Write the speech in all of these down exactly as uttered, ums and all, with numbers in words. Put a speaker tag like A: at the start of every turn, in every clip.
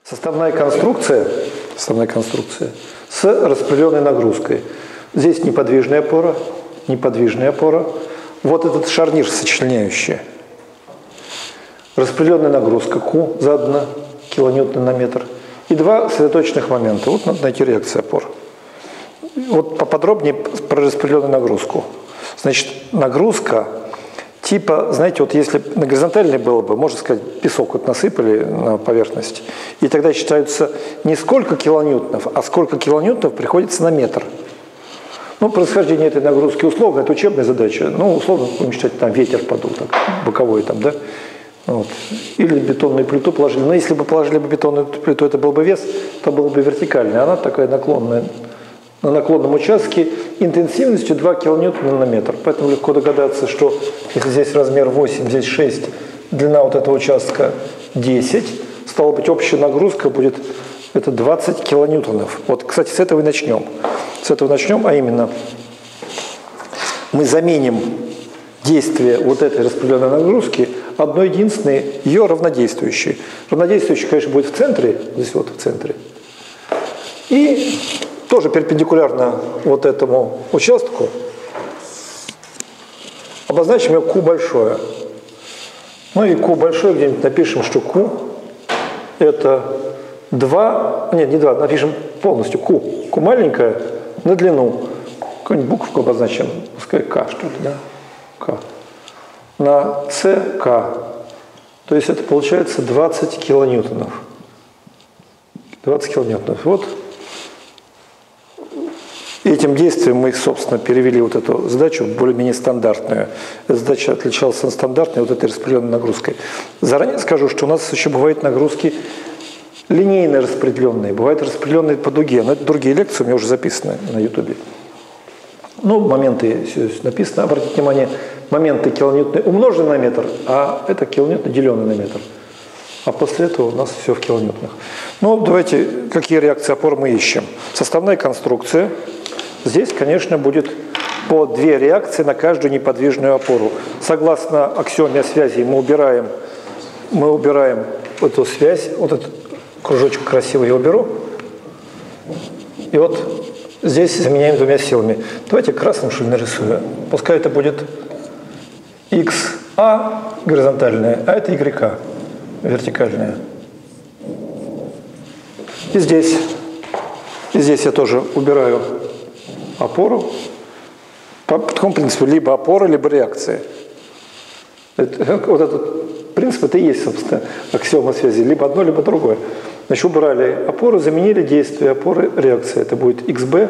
A: Составная конструкция, составная конструкция с распределенной нагрузкой. Здесь неподвижная опора, неподвижная опора. Вот этот шарнир сочленяющий. Распределенная нагрузка Q задана килоньютон на метр. И два сосредоточенных момента. Вот надо найти реакцию опор. Вот поподробнее про распределенную нагрузку. Значит, нагрузка типа, знаете, вот если на горизонтальной было бы, можно сказать, песок вот насыпали на поверхность, и тогда считаются не сколько килоньютонов, а сколько килоньютонов приходится на метр. Ну, происхождение этой нагрузки условно, это учебная задача. Ну, условно, будем считать, там ветер подул, так, боковой там, да? Вот. Или бетонную плиту положили. Но если бы положили бы бетонную плиту, это был бы вес, то было бы вертикальная. Она такая наклонная, на наклонном участке интенсивностью два килоньютона на метр. Поэтому легко догадаться, что если здесь размер восемь, здесь шесть, длина вот этого участка десять, стало быть, общая нагрузка будет это двадцать килоньютонов. Вот, кстати, с этого и начнем. С этого начнем, а именно мы заменим действие вот этой распределенной нагрузки одной единственной, ее равнодействующей. Равнодействующей, конечно, будет в центре, здесь вот в центре. И тоже перпендикулярно вот этому участку обозначим ее Q большое. Ну и Q большое где-нибудь напишем, что Q это два, нет, не два, напишем полностью Q. Q маленькая на длину. Какую-нибудь буковку обозначим, пускай К, что ли, да? К. На С К. То есть это получается двадцать килоньютонов. двадцать килоньютонов. Вот. Этим действием мы, собственно, перевели вот эту задачу в более-менее стандартную. Эта задача отличалась от стандартной вот этой распределенной нагрузкой. Заранее скажу, что у нас еще бывают нагрузки линейно распределенные, бывают распределенные по дуге. Но это другие лекции, у меня уже записаны на ютубе. Ну, моменты здесь написано. Обратите внимание, моменты килоньютоны умножены на метр, а это килоньютон деленный на метр. А после этого у нас все в килоньютонах. Ну, давайте, какие реакции опор мы ищем. Составная конструкция. Здесь, конечно, будет по две реакции на каждую неподвижную опору. Согласно аксиоме о связи мы убираем, мы убираем эту связь. Вот этот кружочек красивый я уберу. И вот здесь заменяем двумя силами. Давайте красным, что ли, нарисую. Пускай это будет икс а горизонтальная, а это y а вертикальная. И здесь, и здесь я тоже убираю опору. По такому принципу либо опора, либо реакция. Это, вот этот принцип, это и есть, собственно, аксиома связи. Либо одно, либо другое. Значит, убрали опору, заменили действие опоры реакции. Это будет xb,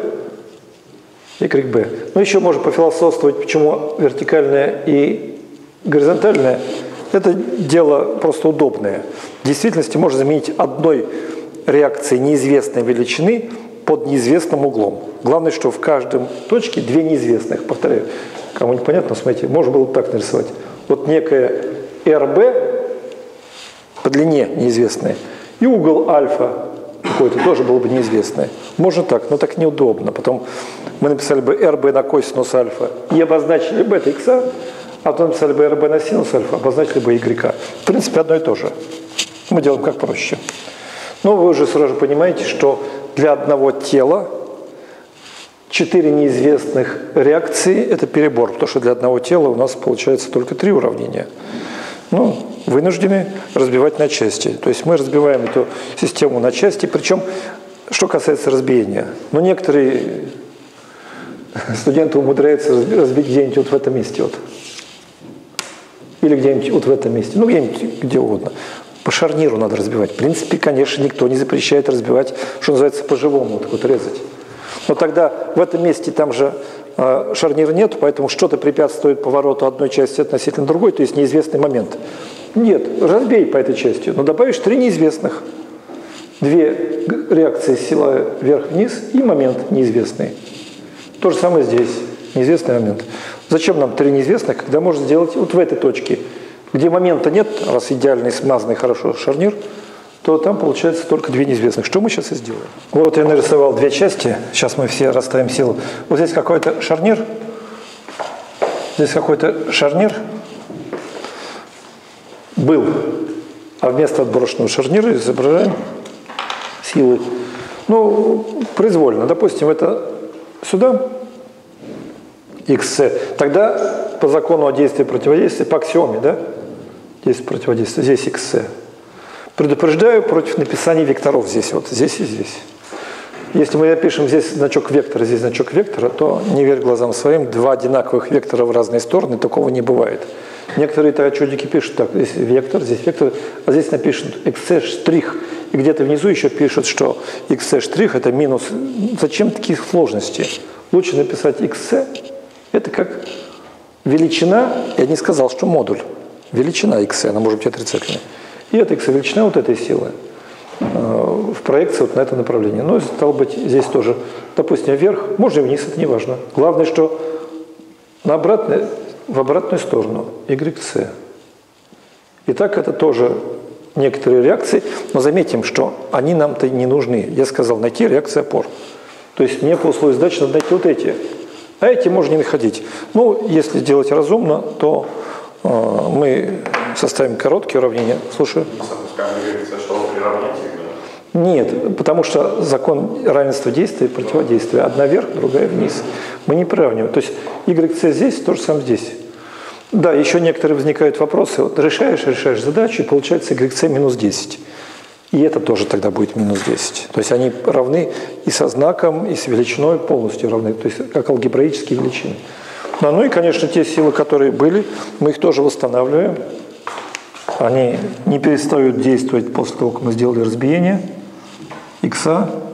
A: yb. Ну, еще можно пофилософствовать, почему вертикальная и горизонтальная. Это дело просто удобное. В действительности можно заменить одной реакцией неизвестной величины под неизвестным углом. Главное, что в каждом точке две неизвестных. Повторяю, кому непонятно, смотрите, можно было бы так нарисовать. Вот некая эр бэ по длине неизвестная, и угол альфа какой-то тоже было бы неизвестное. Можно так, но так неудобно. Потом мы написали бы эр бэ на косинус альфа и обозначили бы это х, а потом написали бы эр бэ на синус альфа, обозначили бы y. В принципе, одно и то же. Мы делаем как проще. Но вы уже сразу же понимаете, что для одного тела четыре неизвестных реакции – это перебор, потому что для одного тела у нас получается только три уравнения. Ну, вынуждены разбивать на части. То есть мы разбиваем эту систему на части. Причем, что касается разбиения, ну, некоторые студенты умудряются разбить где-нибудь вот в этом месте. Вот. Или где-нибудь вот в этом месте. Ну, где-нибудь где угодно. По шарниру надо разбивать. В принципе, конечно, никто не запрещает разбивать, что называется, по-живому, вот, вот резать. Но тогда в этом месте там же э, шарнира нет, поэтому что-то препятствует повороту одной части относительно другой, то есть неизвестный момент. Нет, разбей по этой части, но добавишь три неизвестных. Две реакции сила вверх-вниз и момент неизвестный. То же самое здесь, неизвестный момент. Зачем нам три неизвестных, когда можно сделать вот в этой точке, где момента нет, раз идеальный, смазанный хорошо шарнир, то там получается только две неизвестных. Что мы сейчас и сделаем. Вот я нарисовал две части. Сейчас мы все расставим силу. Вот здесь какой-то шарнир. Здесь какой-то шарнир был. А вместо отброшенного шарнира изображаем силы. Ну, произвольно. Допустим, это сюда, xc. Тогда по закону о действии и противодействии, по аксиоме, да? Действие противодействия, здесь xc. Предупреждаю против написания векторов здесь, вот здесь и здесь. Если мы напишем здесь значок вектора, здесь значок вектора, то не верь глазам своим, два одинаковых вектора в разные стороны, такого не бывает. Некоторые так чудики пишут, так, здесь вектор, здесь вектор, а здесь напишут xc штрих, и где-то внизу еще пишут, что xc штрих это минус. Зачем такие сложности? Лучше написать xc, это как величина, я не сказал, что модуль, величина xc, она может быть отрицательной. И это x величина вот этой силы в проекции вот на это направление. Ну, стало быть, здесь тоже, допустим, вверх, можно и вниз, это не важно. Главное, что на обратной, в обратную сторону yc. Итак, это тоже некоторые реакции, но заметим, что они нам-то не нужны. Я сказал, найти реакции опор. То есть мне по условию задачи надо найти вот эти. А эти можно не находить. Ну, если делать разумно, то э, мы составим короткие уравнения. Слушаю. Нет, потому что закон равенства действия и противодействия. Одна вверх, другая вниз. Мы не приравниваем. То есть yc здесь, то же самое здесь. Да, еще некоторые возникают вопросы. Вот решаешь, решаешь задачу, и получается yc минус десять. И это тоже тогда будет минус десять. То есть они равны и со знаком, и с величиной полностью равны. То есть как алгебраические величины. Ну, ну и, конечно, те силы, которые были, мы их тоже восстанавливаем. Они не перестают действовать после того, как мы сделали разбиение x,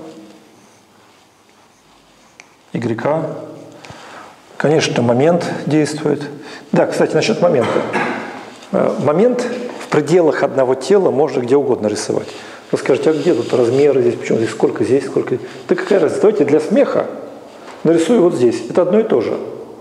A: y. Конечно, момент действует. Да, кстати, насчет момента. Момент в пределах одного тела можно где угодно рисовать. Вы скажете, а где тут размеры здесь, почему здесь, сколько здесь, сколько... Да какая разница? Давайте для смеха нарисую вот здесь. Это одно и то же.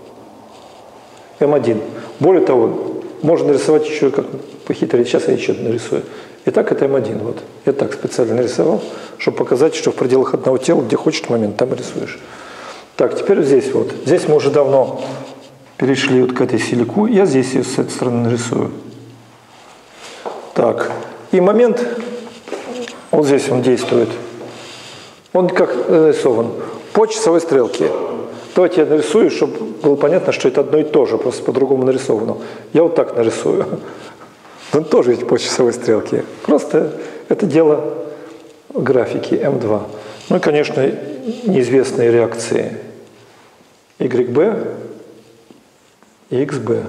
A: эм один. Более того, можно нарисовать еще как похитрить. Сейчас я еще нарисую. Итак, это эм один. Вот. Я так специально нарисовал, чтобы показать, что в пределах одного тела, где хочешь момент, там и рисуешь. Так, теперь здесь вот. Здесь мы уже давно перешли вот к этой силе Q. Я здесь ее с этой стороны нарисую. Так. И момент, вот здесь он действует. Он как нарисован? По часовой стрелке. Давайте я нарисую, чтобы было понятно, что это одно и то же, просто по-другому нарисовано. Я вот так нарисую. Он тоже ведь по часовой стрелке. Просто это дело графики эм два. Ну и, конечно, неизвестные реакции YB и икс би.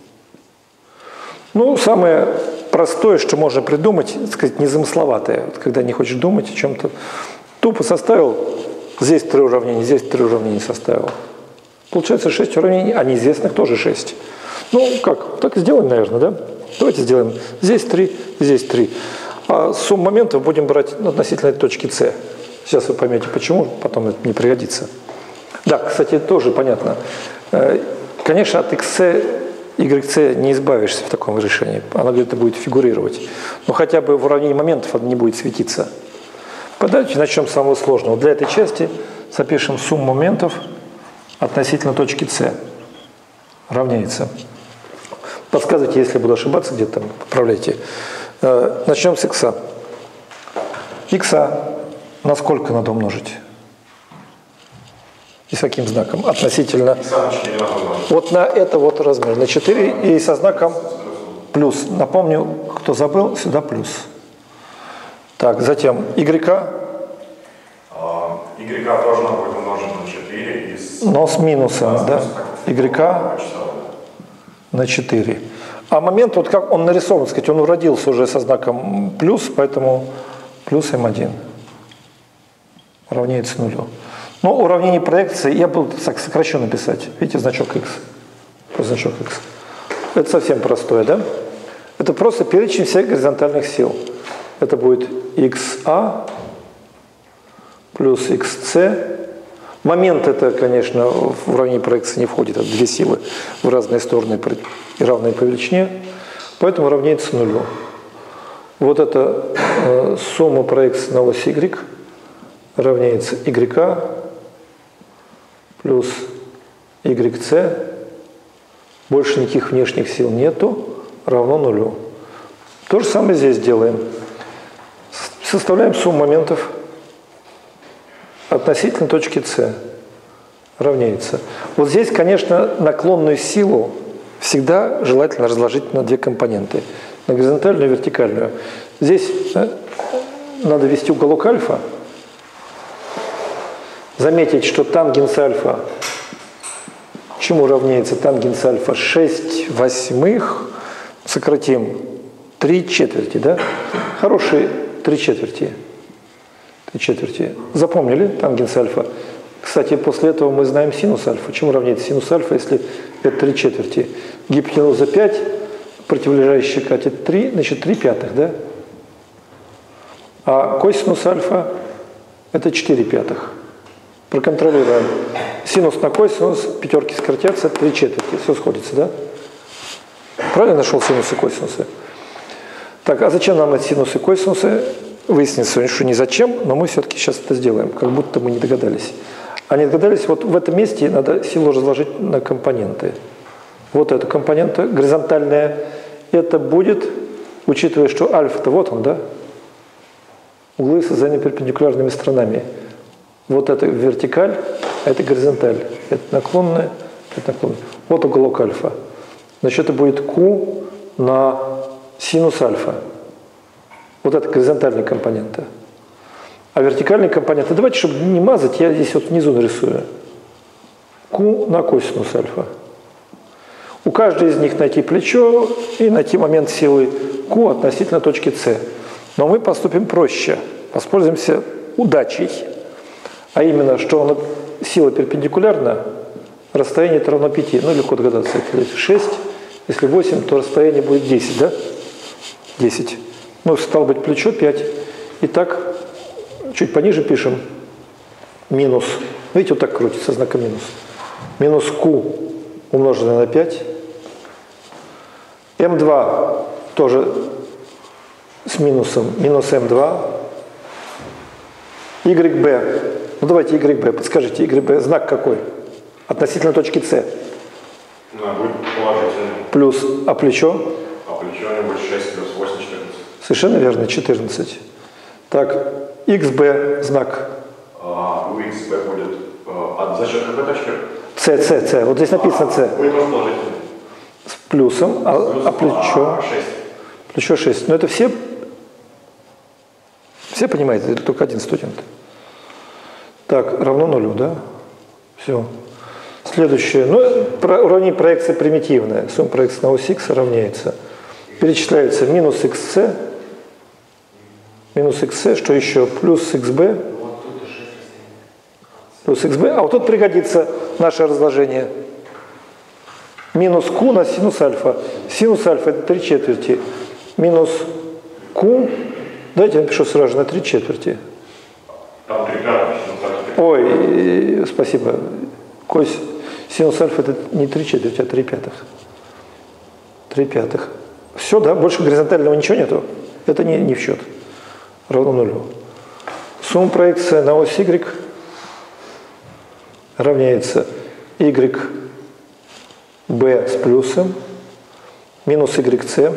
A: Ну, самое простое, что можно придумать, так сказать, незамысловатое. Вот когда не хочешь думать о чем-то, тупо составил, здесь три уравнения, здесь три уравнения составил. Получается шесть уравнений, а неизвестных тоже шесть. Ну, как, так и сделаем, наверное, да? Давайте сделаем здесь три, здесь три. А сумму моментов будем брать относительно этой точки С. Сейчас вы поймете, почему, потом это не пригодится. Да, кстати, тоже понятно. Конечно, от xc, yc не избавишься в таком решении. Оно где-то будет фигурировать. Но хотя бы в уравнении моментов оно не будет светиться. Давайте начнем с самого сложного. Для этой части запишем сумму моментов относительно точки С. Равняется. Подсказывайте, если я буду ошибаться, где-то там поправляйте. Начнем с x. X на сколько надо умножить? И с каким знаком? Относительно. Вот на это вот размер. На четыре и со знаком плюс. Напомню, кто забыл, сюда плюс. Так, затем y.
B: Y тоже надо будет умножить на четыре. И с...
A: Но с минусом, да? Y на четыре. А момент, вот как он нарисован, сказать, он уродился уже со знаком плюс, поэтому плюс эм один равняется нулю. Но уравнение проекции я буду сокращенно писать. Видите, значок x. Значок x. Это совсем простое, да? Это просто перечень всех горизонтальных сил. Это будет xa плюс xc. Момент это, конечно, в уравнении проекции не входит. Это две силы в разные стороны и равные по величине. Поэтому равняется нулю. Вот эта э, сумма проекции на ось y равняется y плюс yc. Больше никаких внешних сил нету. Равно нулю. То же самое здесь делаем. Составляем сумму моментов относительно точки С равняется. Вот здесь, конечно, наклонную силу всегда желательно разложить на две компоненты. На горизонтальную и вертикальную. Здесь да, надо ввести уголок альфа. Заметить, что тангенс альфа чему равняется тангенс альфа? шесть восьмых, сократим, три четверти, да? Хорошие три четверти. три четверти. Запомнили тангенс альфа? Кстати, после этого мы знаем синус альфа. Чему равняется синус альфа, если это три четверти? Гипотенуза пять, противолежащая катет три, значит три пятых, да? А косинус альфа это четыре пятых. Проконтролируем. Синус на косинус, пятерки сократятся, три четверти. Все сходится, да? Правильно нашел синусы и косинусы? Так, а зачем нам эти синусы и косинусы? Выяснится, что не зачем, но мы все-таки сейчас это сделаем, как будто мы не догадались. А не догадались, вот в этом месте надо силу разложить на компоненты. Вот эта компонента горизонтальная. Это будет, учитывая, что альфа-то вот он, да? Углы с перпендикулярными сторонами. Вот это вертикаль, а это горизонталь. Это наклонная, это наклонная. Вот уголок альфа. Значит, это будет Q на синус альфа. Вот это горизонтальные компоненты. А вертикальные компоненты, давайте, чтобы не мазать, я здесь вот внизу нарисую. Q на косинус альфа. У каждой из них найти плечо и найти момент силы Q относительно точки С. Но мы поступим проще. Воспользуемся удачей. А именно, что сила перпендикулярна, расстояние это равно пяти. Ну, легко догадаться. Если шесть, если восемь, то расстояние будет десять, да? десять. Ну, стало быть, плечо пять. Итак, чуть пониже пишем минус. Видите, вот так крутится, знаком минус. Минус Q умноженное на пять. эм два тоже с минусом. Минус эм два. YB. Ну, давайте YB. Подскажите, YB знак какой? Относительно точки С.
B: Ну, будет положительный.
A: Плюс, а плечо?
B: А плечо у него будет шесть плюс восемь, четырнадцать.
A: Совершенно верно, четырнадцать. Так, икс би знак.
B: А, у икс би будет а, за счет какой точки?
A: С, С, С. Вот здесь написано С.
B: А, будет положительный.
A: С плюсом, а,
B: Плюс,
A: а плечо?
B: А, шесть.
A: Плечо шесть. Но это все, все понимаете, или только один студент? Так, равно нулю, да? Все. Следующее. Ну, про, уравнение проекции примитивная. Сумма проекции на ось Х равняется. Перечисляется минус xc, минус xc, что еще? Плюс xb, плюс xb. А вот тут пригодится наше разложение. Минус q на синус альфа. Синус альфа это три четверти. Минус q, давайте я напишу сразу же на три четверти.
B: Там три пятых, синус альфа.
A: Ой, спасибо. Кось, синус альфа это не три четверти, а три пятых. Три пятых. Все, да, больше горизонтального ничего нету. Это не, не в счет. Равно нулю. Сумма проекции на ось Y равняется YB с плюсом минус YC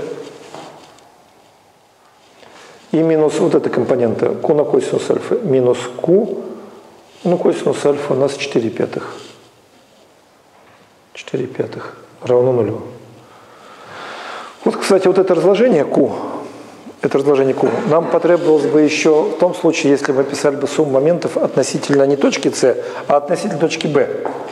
A: и минус вот эта компонента Q на косинус альфа минус Q, ну косинус альфа у нас четыре пятых. четыре пятых равно нулю. Вот, кстати, вот это разложение Q, это разложение Q, нам потребовалось бы еще в том случае, если мы писали бы сумму моментов относительно не точки С, а относительно точки B.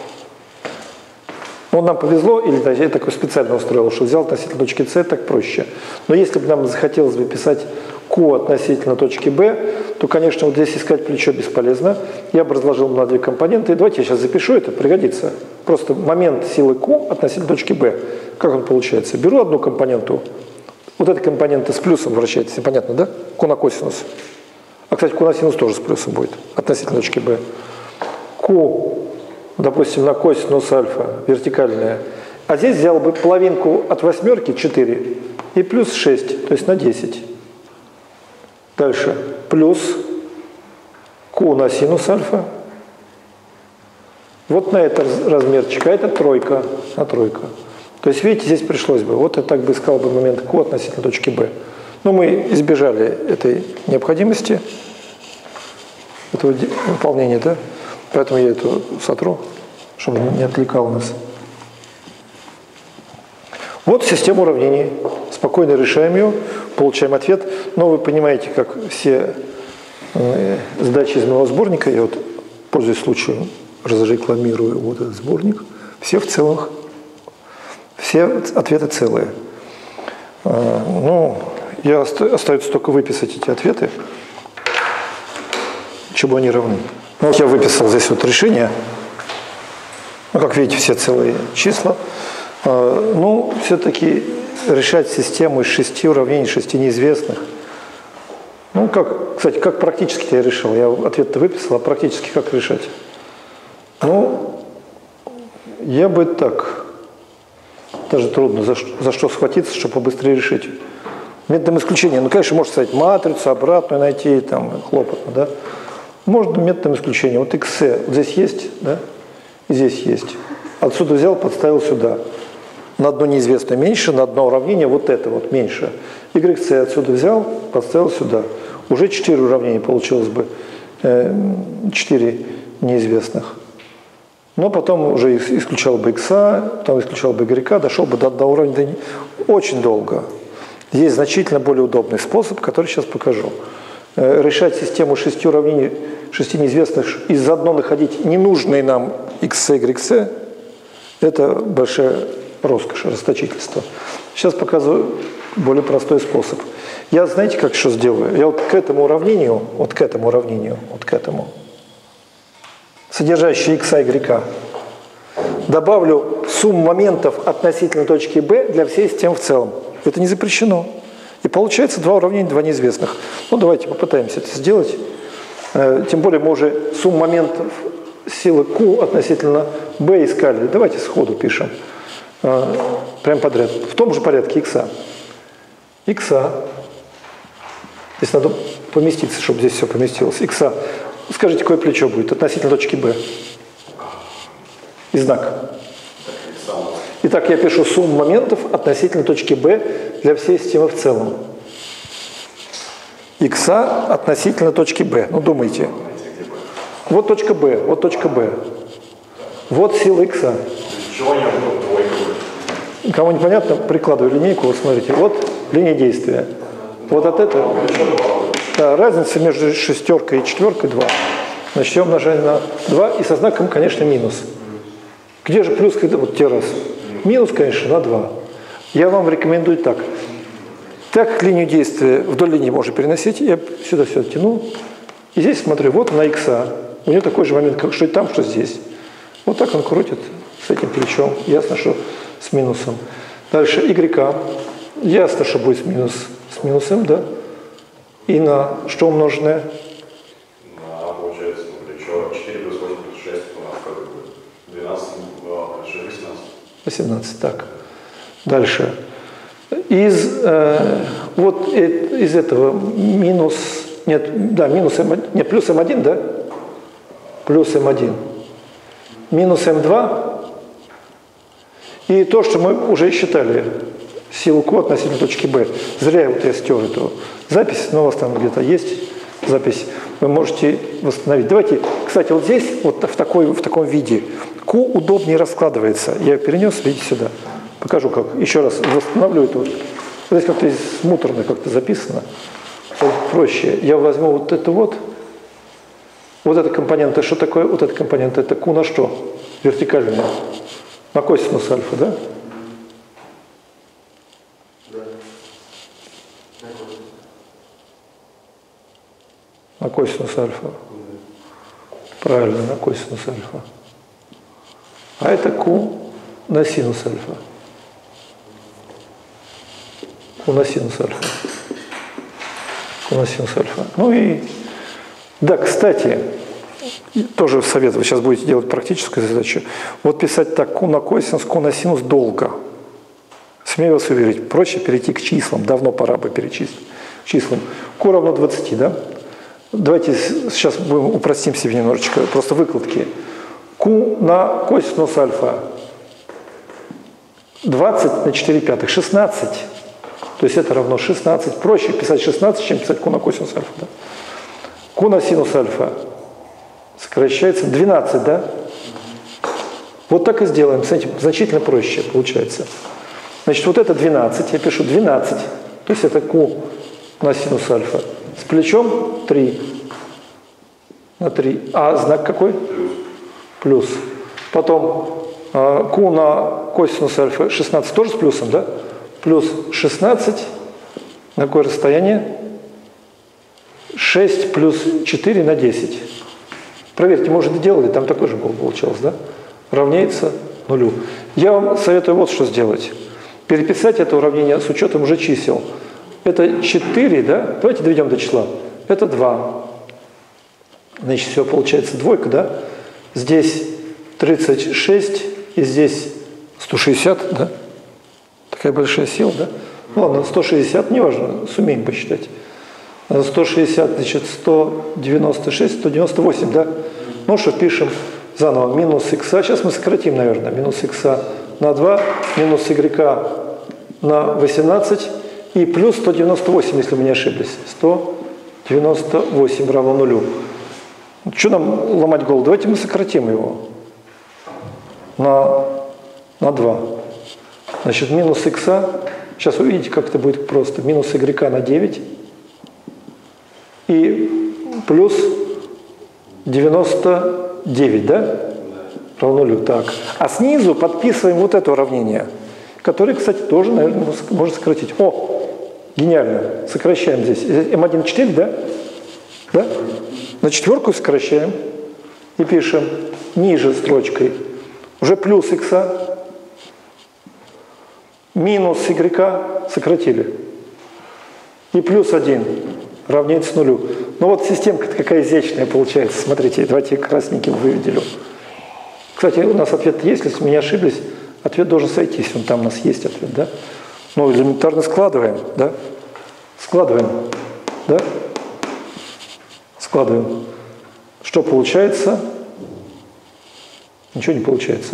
A: Ну, нам повезло, или я такое специально устроил, что взял относительно точки С, так проще. Но если бы нам захотелось бы писать Q относительно точки B, то, конечно, вот здесь искать плечо бесполезно. Я бы разложил на две компоненты. Давайте я сейчас запишу, это пригодится. Просто момент силы Q относительно точки B. Как он получается? Беру одну компоненту, вот эта компонента с плюсом вращается, понятно, да? Q на косинус. А, кстати, Q на синус тоже с плюсом будет, относительно точки B. Q, допустим, на косинус альфа, вертикальная. А здесь взял бы половинку от восьмерки, четыре, и плюс шесть, то есть на десять. Дальше. Плюс Q на синус альфа. Вот на этот размерчик, а это тройка, на тройка. То есть, видите, здесь пришлось бы, вот я так бы искал бы момент Q относительно точки B. Но мы избежали этой необходимости. Это выполнение, да? Поэтому я это сотру, чтобы не отвлекало нас. Вот система уравнений. Спокойно решаем ее, получаем ответ. Но вы понимаете, как все э, задачи из моего сборника, я вот, пользуясь случаем, разрекламирую вот этот сборник, все в целых, все ответы целые. Э, ну, я оста- остается только выписать эти ответы, чему они равны. Ну, вот я выписал здесь вот решение. Ну, как видите, все целые числа. Э, ну, все-таки решать систему из шести уравнений, шести неизвестных. Ну, как, кстати, как практически я решил? Я ответ-то выписал, а практически как решать? Ну, я бы так, даже трудно, за, за что схватиться, чтобы побыстрее решить. Методом исключения, ну, конечно, можно сказать матрицу, обратную найти, там, хлопотно, да? Можно методом исключения. Вот икс, вот здесь есть, да? И здесь есть. Отсюда взял, подставил сюда. На одно неизвестное меньше, на одно уравнение вот это вот меньше. Y-C отсюда взял, подставил сюда. Уже четыре уравнения получилось бы, четыре неизвестных. Но потом уже исключал бы X, потом исключал бы Y, дошел бы до одного уровня очень долго. Есть значительно более удобный способ, который сейчас покажу. Решать систему шести уравнений, шести неизвестных, и заодно находить ненужные нам X, Y, это большая роскошь, расточительство. Сейчас показываю более простой способ. Я, знаете, как что сделаю? Я вот к этому уравнению, вот к этому уравнению, вот к этому, содержащее x, y, добавлю сумму моментов относительно точки B для всей системы в целом. Это не запрещено. И получается два уравнения, два неизвестных. Ну, давайте попытаемся это сделать. Тем более мы уже сумму моментов силы Q относительно B искали. Давайте сходу пишем. Прям подряд. В том же порядке x. x. Здесь надо поместиться, чтобы здесь все поместилось. X. Скажите, какое плечо будет относительно точки B? И знак. Итак, я пишу сумму моментов относительно точки B для всей системы в целом. X относительно точки B. Ну, думайте. Вот точка B, вот точка B. Вот сила X.
B: Чего не было двойка?
A: Кому непонятно, прикладываю линейку, вот смотрите, вот линия действия. Вот от этого. Да, разница между шестеркой и четверкой два. Значит, я умножаю на два и со знаком, конечно, минус. Где же плюс, когда вот те раз? Минус, конечно, на два. Я вам рекомендую так. Так как линию действия вдоль линии можно переносить, я сюда все тяну. И здесь смотрю, вот на X. У нее такой же момент, как что и там, что здесь. Вот так он крутит с этим плечом. Ясно, что с минусом. Дальше Y. Ясно, что будет с, минус, с минусом, да? И на что умноженное?
B: На, получается, на плечо четыре плюс восемь плюс шесть у нас как будет? двенадцать плюс шесть, восемнадцать.
A: восемнадцать, так. Дальше. Из, э, вот из этого минус, нет, да, минус эм один, нет, плюс эм один, да? Плюс эм один. Минус эм два. И то, что мы уже считали, силу Q относительно точки B. Зря вот я стер эту запись, но у вас там где-то есть запись. Вы можете восстановить. Давайте, кстати, вот здесь, вот в, такой, в таком виде, Q удобнее раскладывается. Я перенес, видите, сюда. Покажу, как. Еще раз восстановлю это. Вот. Здесь как-то муторно как-то записано. Вот проще. Я возьму вот это вот. Вот эта компонента, что такое? Вот эта компонента, это Q на что? Вертикальная. На косинус альфа, да? На косинус альфа. Правильно, на косинус альфа. А это Q на синус альфа. Q на синус альфа. Q на синус альфа. Ну и, да, кстати, тоже совет, вы сейчас будете делать практическую задачу. Вот писать так, Q на косинус, Q на синус долго. Смею вас уверить, проще перейти к числам. Давно пора бы перечислить к числам. Q равно двадцати, да? Давайте сейчас будем упростим себе немножечко, просто выкладки. Q на косинус альфа двадцать на четыре пятых, шестнадцать. То есть это равно шестнадцать. Проще писать шестнадцать, чем писать Q на косинус альфа. Да? Q на синус альфа сокращается двенадцать, да? Вот так и сделаем, с этим значительно проще получается. Значит, вот это двенадцать, я пишу двенадцать, то есть это Q на синус альфа. С плечом три на три. А знак какой? Плюс. Потом Q на косинус альфа шестнадцать тоже с плюсом, да? Плюс шестнадцать. На какое расстояние? шесть плюс четыре на десять. Проверьте, может, делали, там такой же был, получалось, да? Равняется нулю. Я вам советую вот что сделать. Переписать это уравнение с учетом уже чисел. Это четыре, да? Давайте доведем до числа. Это два. Значит, все получается двойка, да? Здесь тридцать шесть, и здесь сто шестьдесят, да? Такая большая сила, да? Ну ладно, сто шестьдесят, неважно, сумеем посчитать. сто шестьдесят, значит, сто девяносто шесть, сто девяносто восемь, да? Ну что, пишем заново. Минус х, сейчас мы сократим, наверное, минус х на два, минус y на восемнадцать и плюс сто девяносто восемь, если мы не ошиблись. сто девяносто восемь равно нулю. Что нам ломать голову? Давайте мы сократим его на, на два. Значит, минус х, сейчас увидите, как это будет просто. Минус y на девять и плюс девяносто девять, да? Равно нулю. Так. А снизу подписываем вот это уравнение, которое, кстати, тоже, наверное, можно сократить. О, гениально. Сокращаем здесь. эм один четыре, да? Да? На четверку сокращаем и пишем ниже строчкой уже плюс х, минус y сократили. И плюс один равняется нулю. Ну вот системка какая изящная получается. Смотрите, давайте красненьким выведелю. Кстати, у нас ответ есть, если мы не ошиблись, ответ должен сойтись. Он там у нас есть ответ, да? Ну, элементарно складываем, да? Складываем, да? Складываем. Что получается? Ничего не получается.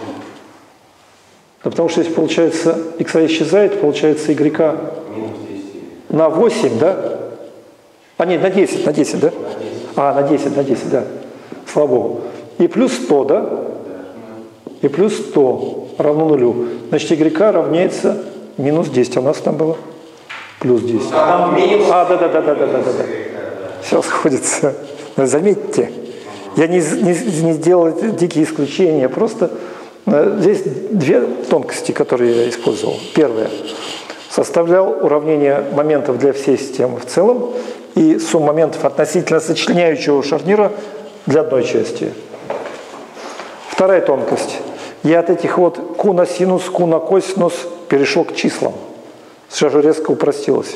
A: Да потому что если получается x исчезает, получается y на восемь, да? А нет, на десять, на десять, да? А, на десять, на десять, да. Слава Богу. И плюс сто, да? И плюс сто равно нулю. Значит, y равняется минус десять. А у нас там было плюс десять. А, да, да, да, да, да, да, да. Все сходится. Но заметьте, я не, не, не сделал дикие исключения. Просто здесь две тонкости, которые я использовал. Первое. Составлял уравнение моментов для всей системы в целом и сумму моментов относительно сочленяющего шарнира для одной части. Вторая тонкость. Я от этих вот q на синус, q на косинус перешел к числам. Сейчас же резко упростилось.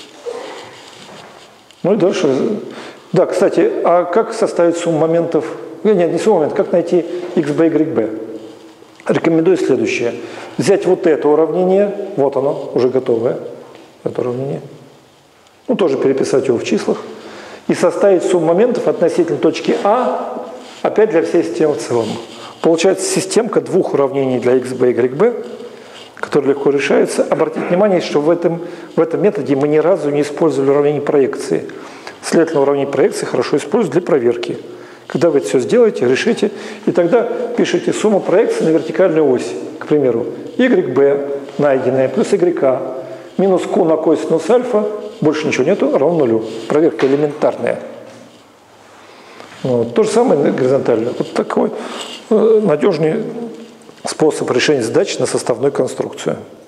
A: Ну и дальше. Да, кстати, а как составить сумму моментов? Нет, не сумму моментов, как найти xb, yb? Рекомендую следующее. Взять вот это уравнение, вот оно, уже готовое, это уравнение. Ну, тоже переписать его в числах. И составить сумму моментов относительно точки А, опять для всей системы в целом. Получается системка двух уравнений для xb и yb, которые легко решаются. Обратите внимание, что в этом, в этом методе мы ни разу не использовали уравнение проекции. Следовательно, уравнение проекции хорошо используют для проверки. Когда вы это все сделаете, решите, и тогда пишите сумму проекции на вертикальную ось, к примеру, yb найденная плюс y минус q на косинус альфа, больше ничего нету, равно нулю. Проверка элементарная. Вот. То же самое горизонтально. Вот такой э, надежный способ решения задач на составную конструкцию.